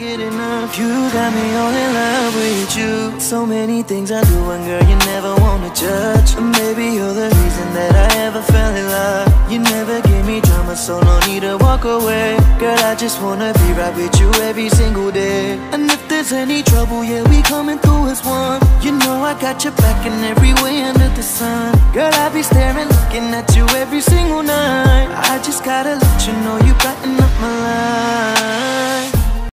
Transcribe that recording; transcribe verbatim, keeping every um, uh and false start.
get enough. You got me all in love with you. So many things I do, and girl, you never wanna judge. Maybe you're the reason that I ever fell in love. You never gave me drama, so no need to walk away. Girl, I just wanna be right with you every single day. And if there's any trouble, yeah, we coming through as one. You know I got your back in every way under the sun. Girl, I be staring, looking at you every single night. I just gotta let you know you brighten up my life.